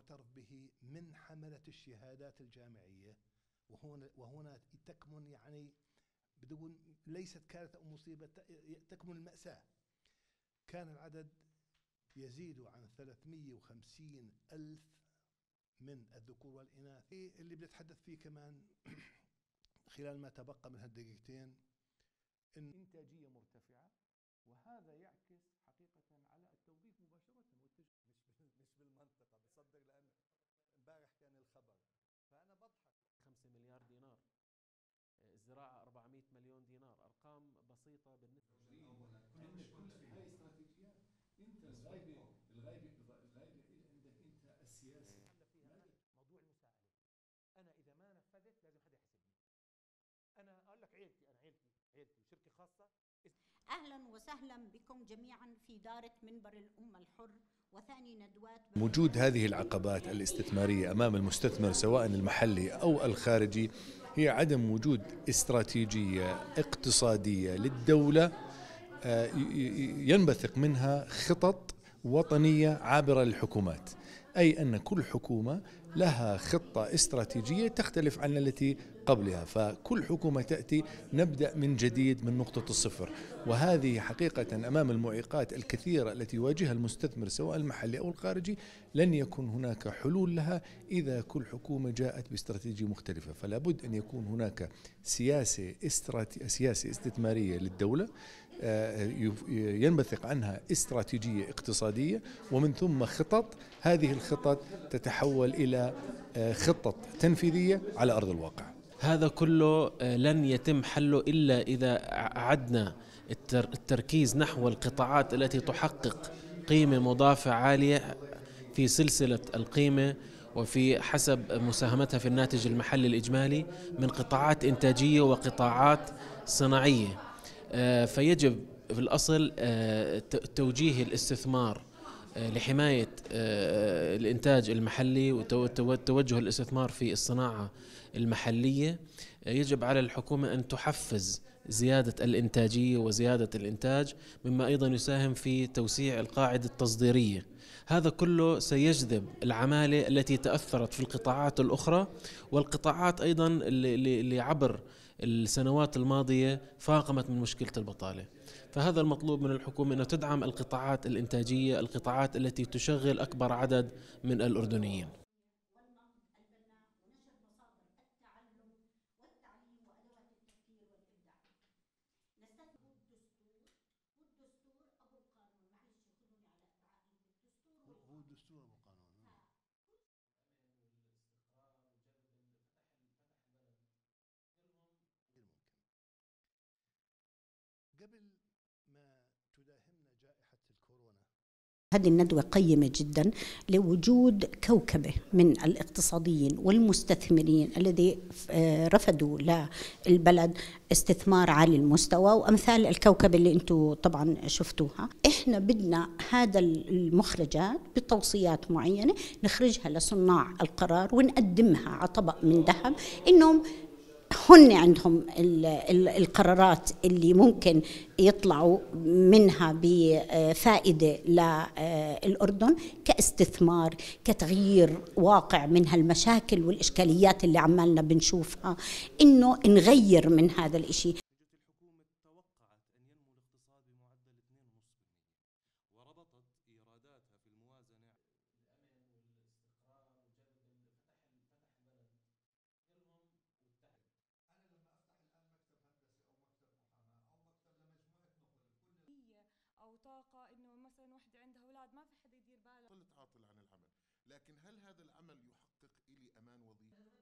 المعترف به من حملة الشهادات الجامعية. وهنا تكمن يعني بدون ليست كارثة أو مصيبة، تكمن المأساة. كان العدد يزيد عن 350 ألف من الذكور والإناث. اللي بنتحدث فيه كمان خلال ما تبقى من هالدقيقتين إن إنتاجية مرتفعة، وهذا يعكس حقيقة على التوظيف مباشرة مش بالمنطقة بصدق، لأن امبارح كان الخبر. فأنا بضحك. 5 مليار دينار، الزراعة 400 مليون دينار، أرقام بسيطة بالنسبة عندك هاي استراتيجيات. انت الغايبه عندك انت السياسه. موضوع المساءلة. أنا إذا ما نفذت لازم حدا يحاسبني. أنا أقول لك عيلتي شركة خاصة. أهلا وسهلا بكم جميعا في دارة منبر الأمة الحر وثاني ندوات. وجود هذه العقبات الاستثمارية أمام المستثمر سواء المحلي أو الخارجي هي عدم وجود استراتيجية اقتصادية للدولة ينبثق منها خطط وطنية عابرة للحكومات، أي أن كل حكومة لها خطة استراتيجية تختلف عن التي قبلها، فكل حكومة تأتي نبدأ من جديد من نقطة الصفر. وهذه حقيقة أمام المعيقات الكثيرة التي يواجهها المستثمر سواء المحلي أو الخارجي لن يكون هناك حلول لها إذا كل حكومة جاءت باستراتيجية مختلفة. فلا بد أن يكون هناك سياسة استثمارية للدولة ينبثق عنها استراتيجية اقتصادية، ومن ثم خطط. هذه الخطط تتحول إلى خطة تنفيذية على أرض الواقع. هذا كله لن يتم حله إلا إذا أعدنا التركيز نحو القطاعات التي تحقق قيمة مضافة عالية في سلسلة القيمة وفي حسب مساهمتها في الناتج المحلي الإجمالي من قطاعات إنتاجية وقطاعات صناعية. فيجب في الأصل توجيه الاستثمار لحماية الإنتاج المحلي وتوجه الاستثمار في الصناعة المحلية. يجب على الحكومة أن تحفز زيادة الإنتاجية وزيادة الإنتاج، مما أيضا يساهم في توسيع القاعدة التصديرية. هذا كله سيجذب العمالة التي تأثرت في القطاعات الأخرى، والقطاعات أيضا اللي عبر السنوات الماضية فاقمت من مشكلة البطالة. فهذا المطلوب من الحكومة أن تدعم القطاعات الإنتاجية، القطاعات التي تشغل أكبر عدد من الأردنيين. هو الدستور والقانون. قبل ما تداهمنا جائحة الكورونا، هذه الندوة قيمة جدا لوجود كوكبة من الاقتصاديين والمستثمرين الذي رفضوا للبلد استثمار عالي المستوى، وأمثال الكوكبة اللي انتم طبعا شفتوها. احنا بدنا هذا المخرجات بتوصيات معينة نخرجها لصناع القرار ونقدمها على طبق من ذهب، انهم هن عندهم القرارات اللي ممكن يطلعوا منها بفائدة للأردن كاستثمار، كتغيير واقع من هالمشاكل والإشكاليات اللي عمالنا بنشوفها، إنه نغير من هذا الإشي. الحكومة توقعت أن ينمو الاقتصاد بمعدل 2.5%، وربطت إيراداتها في الموازنة أو طاقة إنه مثلا وحدة عندها أولاد ما في حدا يدير باله. عاطل عن العمل، لكن هل هذا العمل يحقق إلي أمان وظيفي؟